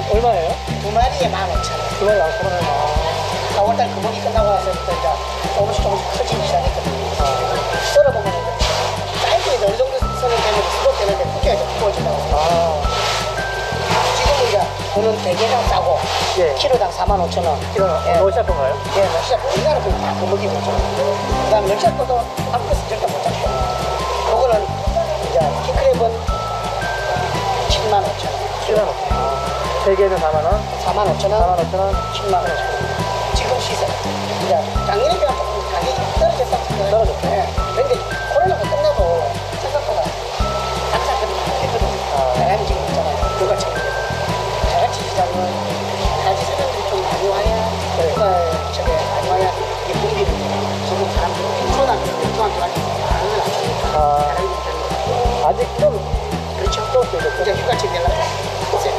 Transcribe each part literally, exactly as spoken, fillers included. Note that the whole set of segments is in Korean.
얼마예요? 두 마리에 만 오천 원. 두 마리 만 오천 원에. 사월달 금어기 끝나고 나서부터 이제 조금씩 조금씩 커지기 시작했거든요. 아. 썰어보면 사이즈가 어느 정도 선을 되면 수록되는데 크기가 좀 부어진다고 생각해요. 아. 지금은 이제 저는 대게장 싸고 예. 키로당 사만 오천 원. 키로 예. 러시아 건가요? 예, 러시아 거. 우리나라 거다 금어기고 있죠. 그 다음에 러시아 거도 한국에서 절대 못 잡고. 요거는 이제 킹크랩은 칠만 오천 원. 칠만 오천 원. 아. 대게는 사만 원? 사만 오천 원. 사만 오천 원? 칠만 오천 원. 지금 시세. 이제 작년에 비하면 조금 가격이 떨어졌었어요. 떨어졌죠. 예. 근데 코로나가 끝나도 생각보다 장사들이 많이 되거든요. 아. 사람이 지금 있잖아요. 누가 챙겨요. 자가치 시장은 아직 사람들이 좀 많이 와야, 네. 어, 저게 많이 와야 이게 분위기를 지금 사람들이 초등학교, 중학교 같은 거 많이 나가니까 아. 사람들이 좀 아직 좀 그렇죠. 또 이제 휴가철 되려고 보세요.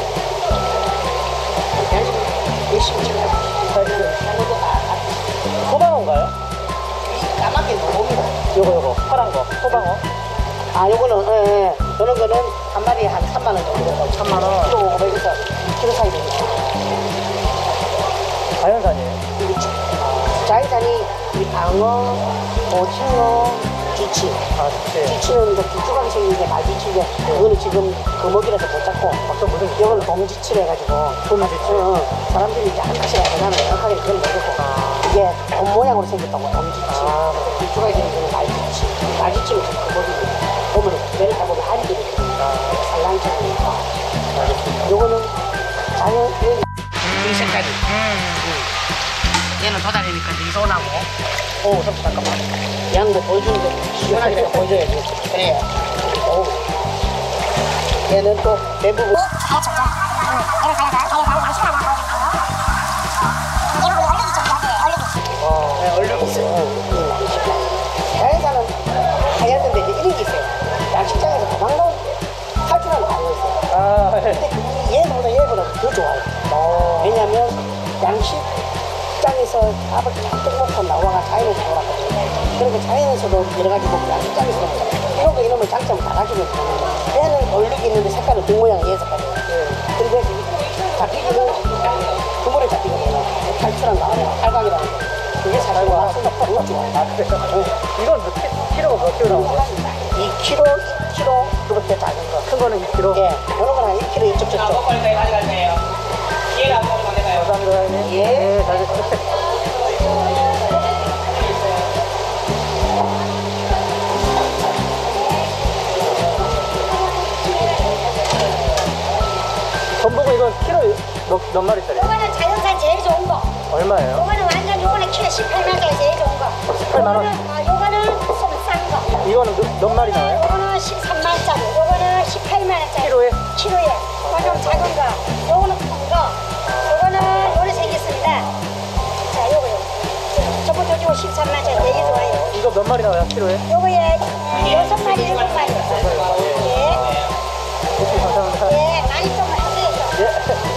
그냥 지금 열심히 챙겨요. 소방어인가요? 까맣게 노입니다. 요거 요거 파란 거 소방어. 아 요거는 예, 예. 요런 거는 한 마리에 한 삼만 원 정도 되고 삼만 원. 키로 오백에서 이 킬로그램 사이 됩니다. 자연산이에요. 그렇죠. 자연산이 이 방어, 오징어, 쥐치. 아, 네. 쥐치는 이제 길쭉하게 생긴데 말쥐치인데 그거는 지금 거먹이라서 못 잡고 어떤 무슨 이거는 돔쥐치를 해가지고 돔쥐치. 어, 어. 사람들이 이제 한 가지라 해서 나는 정확하게 그건 모르고 아. 이게 돔 모양으로 생겼다고 돔쥐치. 아. 길쭉하게 생긴 거는 말쥐치. 말쥐치는 거먹이 보면 배를 타보면 알이들이 살랑처럼 알겠습니다. 요거는 자연 이 색깔이 얘는 도다리니까 이소나고 오 잠깐만 양도 보여주는데 시원하게 내가 보여줘야지 그래요. 오 얘는 또 대부분 어. 네, 얼룩이 있어요. 자연산은 하얀데 이제 이런 게 있어요. 양식장에서 도망가온 탈출하는 광고 있어요. 아, 네. 근데 얘보다 얘보다 더 좋아요. 어. 왜냐면 양식장에서 밥을 잔뜩 먹고 나와가 자연에서 놀았거든요. 그리고 자연에서도 여러 가지 먹고 양식장에서 먹잖아요. 이런 거 이러면 장점 다 가지고 있거든요. 얘는 얼룩이 있는데 색깔은 등 모양이 얘 색깔이에요. 네. 근데 잡히기는 그물에 잡히거든요. 탈출한 다음에 팔각이라는 거. 그게 사람이 와서 너무 좋아요. 아, 그래요? 이건 몇 키, 키로가 몇 킬로 나온 거예요? 이 킬로그램, 이 킬로그램 그렇게 작은 거. 큰 거는 이 킬로? 예, 이런 건 한 일 킬로그램 이쪽 저쪽. 가져가세요. 기회가 안 먹으면 되나요? 감사합니다, 사장님. 예. 네, 잘 됐습니다. 전복은 이건 키로 몇, 몇 마리짜리예요? 요거는 자연산 제일 좋은 거. 얼마예요? 요거는 완전 요거는 키로 십팔만 원짜리 제일 좋은 거. 십팔만 원? 요거는, 어, 요거는 좀 싼 거. 이거는 몇, 몇 마리 나와요? 요거는 십삼만 원짜리. 요거는 십팔만 원짜리. 키로에? 키로에. 요거 좀 작은 거. 요거는 큰 거. 요거는 요래 생겼습니다. 자, 요거 요거. 저부터 요 십삼만 원짜리 되게 좋아요. 이거 몇 마리 나와요, 키로에? 요거에 여섯 마리, 일곱 마리. 예. 오케이, 감사합니다. 예, 많이 좀 하세요. 예.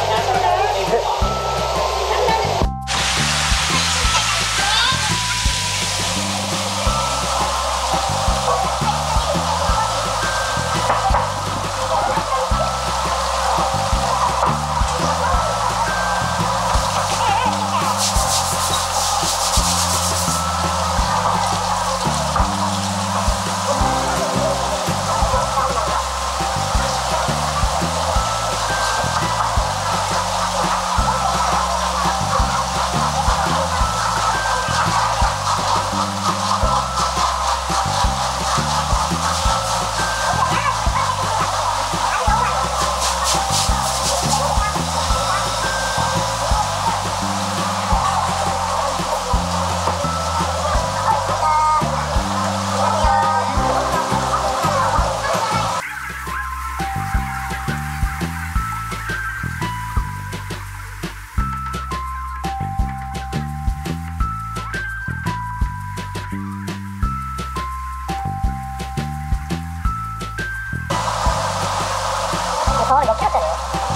병원에 몇 킬로짜리예요?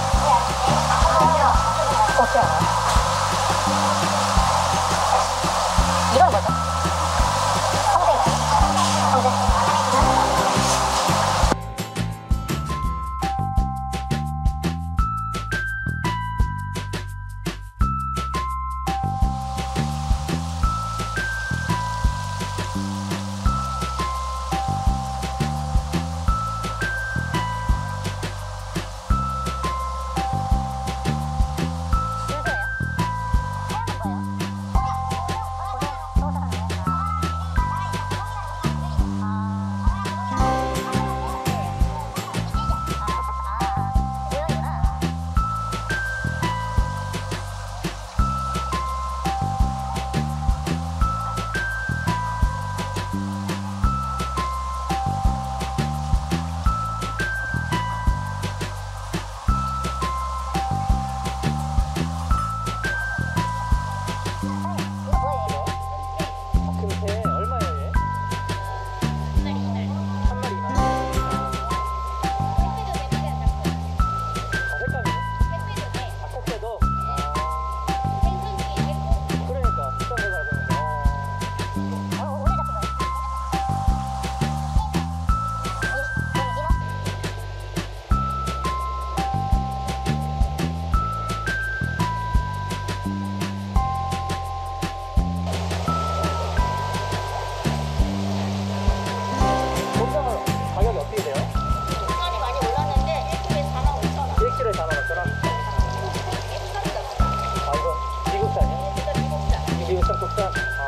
오 킬로. 이거는 뭐죠? 성대. 성대. 저